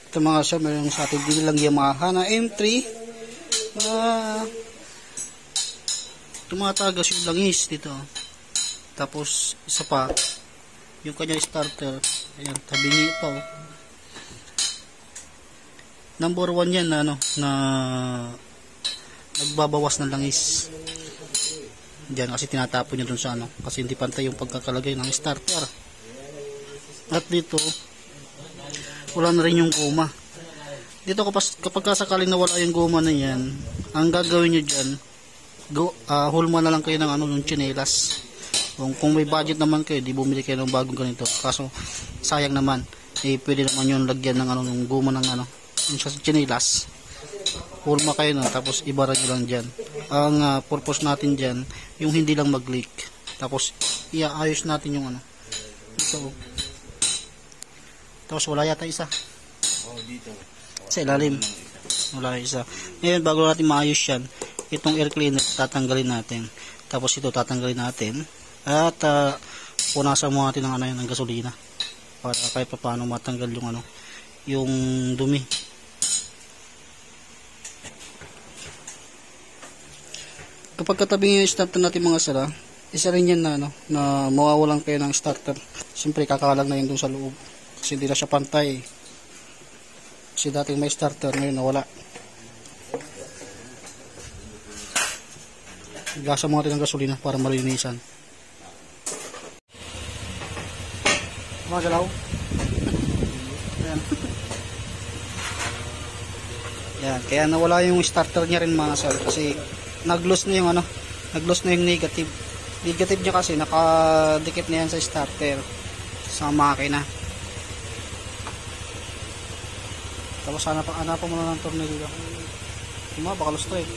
Ito mga sir, meron sa ating din lang Yamaha na M3 na tumatagas yung langis dito. Tapos isa pa yung kanyang starter, ayan, tabingi pa oh. Number 1 yan na ano, na nagbabawas ng langis diyan kasi tinatapon niya dun sa ano, kasi hindi pantay yung pagkakalagay ng starter. At dito wala na rin yung goma dito. Kapag sakaling nawala yung goma na yan, ang gagawin nyo dyan, hulma na lang kayo ng ano, yung tsinelas. Kung may budget naman kayo, di bumili kayo ng bagong ganito, kaso sayang naman, pwede naman yung lagyan ng ano, yung goma ng ano, yung sa tsinelas. Hulma kayo na, tapos ibara nyo lang dyan. Ang purpose natin dyan, yung hindi lang mag-leak. Tapos iaayos natin yung ano, ito. Tapos wala yata isa dito sa ilalim, wala isa. Ngayon bago natin maayos yan, itong air cleaner tatanggalin natin, tapos ito tatanggalin natin, at punasan mo natin ng ano, ng gasolina para kahit pa paano matanggal yung ano, yung dumi. Kapag katabi yung starter natin mga sara, isa rin yan na ano, na mawawalan kayo ng starter. Siyempre kakalag na yun dun sa loob kasi hindi na siya pantay. Kasi dating may starter, ngayon nawala. Gasa mo natin ng gasolina para malinisan. Magalaw. Ayan. Yan, kaya nawala yung starter niya rin mga sir, kasi nag-loss na yung ano, nag-loss na yung negative. Negative niya kasi nakadikit na yan sa starter sa makina. Tapos hanapan mo na ng tornilyo. Diba, baka lost to eh.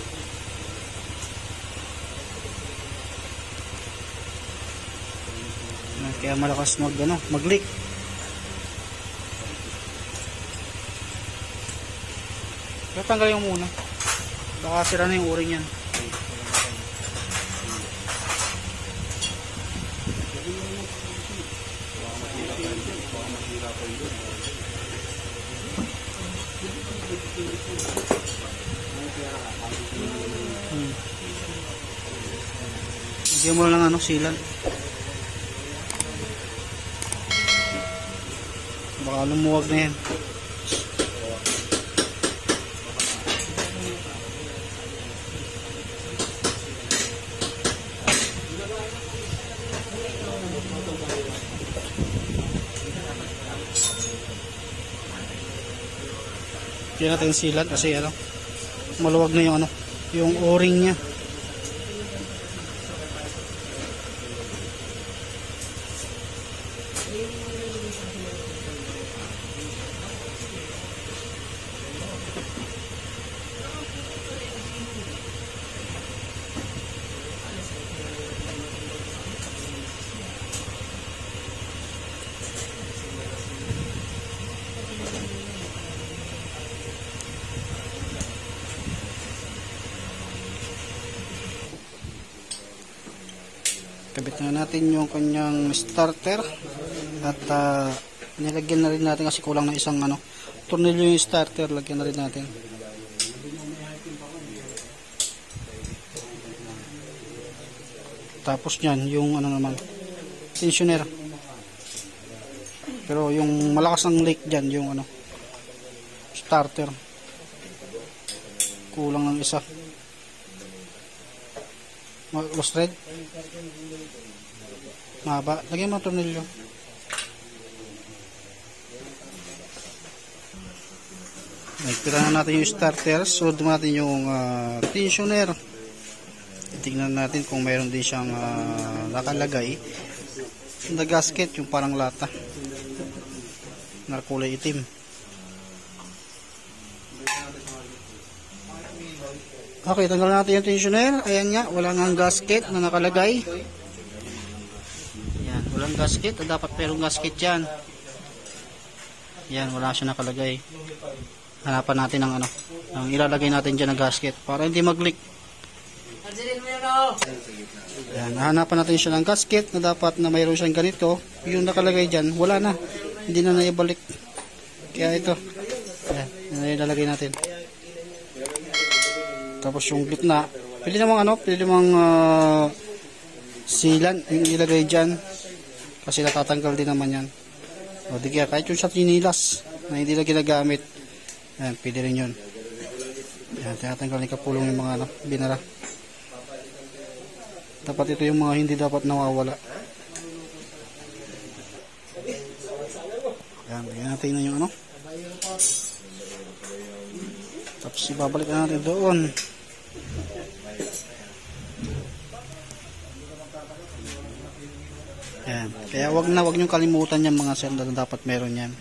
Kaya malakas mag-leak. Pero tanggalin mo muna, baka sira na yung o-ring yan. Lagyan mo lang ano, sealant. Baka lumuwag na yan. Kaya natin sealant kasi ano, maluwag na yung ano, yung o-ring niya. Kabit na natin yung kanyang starter at nilagyan na rin natin kasi kulang na isang ano, tornilyo yung starter, lagyan na rin natin. Tapos yan yung ano naman, tensioner. Pero yung malakas ng leak dyan, yung ano, starter, kulang ng isa. Lost thread, mahaba, lagyan mo ang tornilyo. Nagtira na natin yung starter, sunod natin yung tensioner. Tingnan natin kung mayroon din siyang nakalagay na gasket, yung parang lata na kulay itim. Okay, tanggal natin yung tensioner. Ayan nga, wala nga gasket na nakalagay. Yan, walang gasket. Dapat merong gasket yan. Yan, wala siya nakalagay. Hanapan natin ng ano, ang ilalagay natin dyan ng gasket para hindi mag-leak. Yan, hanapan natin siya ng gasket na dapat na mayroon siyang ganito. Yung nakalagay dyan, wala na. Hindi na naibalik. Kaya ito, Ayan, yan ilalagay natin. Tapos yung gitna, pwede namang silan yung ilagay dyan. Kasi natatanggal din naman yan. O di kaya kahit yung sa tinilas na hindi na ginagamit, ayan, pwede rin yun. Ayan, tinatanggal ni Kapulong yung mga binara. Dapat ito yung mga hindi dapat nawawala. Ayan, bigyan natin na yung tapos ibabalik na natin doon. Ayan. Kaya wag niyong kalimutan yan mga sir, na dapat meron yan.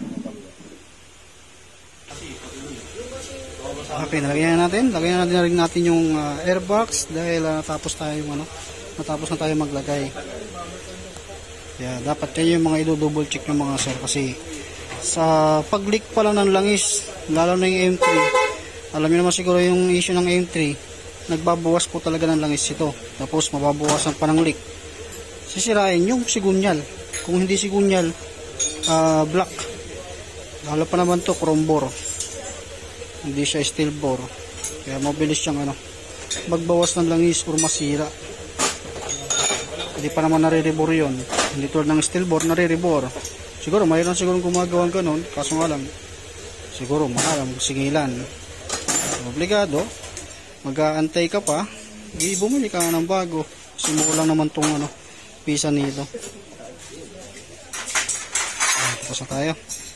Okay, lagyan natin na rin natin yung airbox dahil natapos na tayo maglagay. Kaya dapat kayo yung mga i-double check ng mga sir, kasi sa pag-leak pa lang ng langis, lalo na yung M3, alam niyo naman siguro yung issue ng M3, nagbabawas po talaga ng langis ito. Tapos mababawasan pa ng leak. Sisirain yung sigunyal. Kung hindi sigunyal, black. Lalo pa naman to chrome bore. Hindi siya steel bore. Kaya mabilis siyang magbawas ng langis or masira. Hindi pa naman nare-rebore yun. Hindi tulad ng steel bore, nare-rebore. Siguro mayroon siguro gumagawa ganun, kaso nga lang siguro mahal ang sigilan. Obligado, mag-aantay ka pa, bumili ka ng bago. Simulan lang naman tong pisa nito. Tapos na tayo.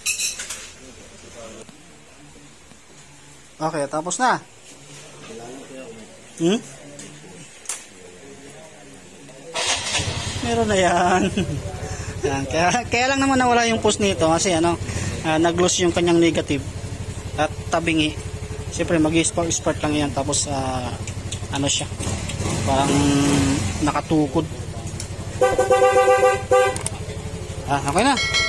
Okay, tapos na. Meron na yan. Yan. Kaya lang naman nawala yung post nito kasi nag-loss yung kanyang negative at tabingi. Siyempre mag-spark lang yan, tapos siya, parang nakatukod. Okay na.